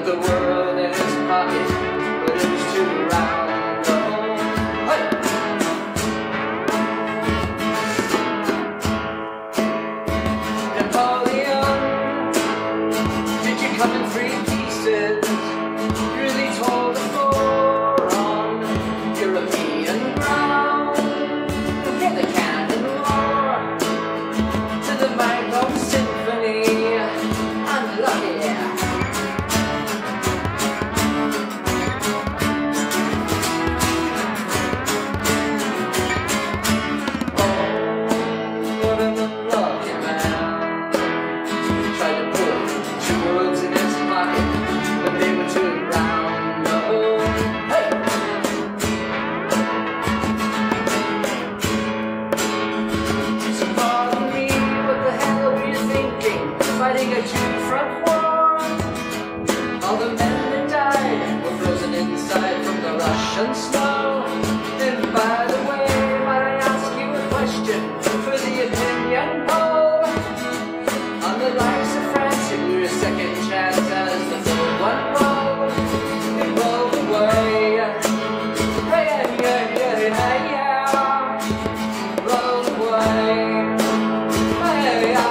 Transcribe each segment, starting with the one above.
the world in his pocket, but it was too round. Hey! Napoleon, did you come in 3 pieces? Really tore the floor on European ground. Hear the cannon roar to the Magnum Symphony. Unlucky. Fighting a two-front war. All the men that died were frozen inside from the Russian snow. And by the way, might I ask you a question for the opinion poll? On the likes of France, you blew your second chance as the third one rolled. It rolled away. Hey, yeah, yeah, yeah, yeah. Rolled away. Hey, yeah.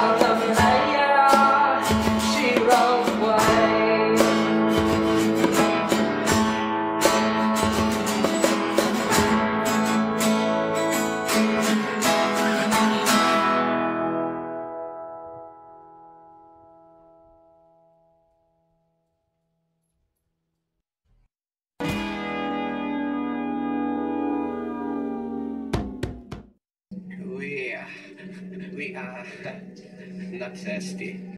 We are not thirsty.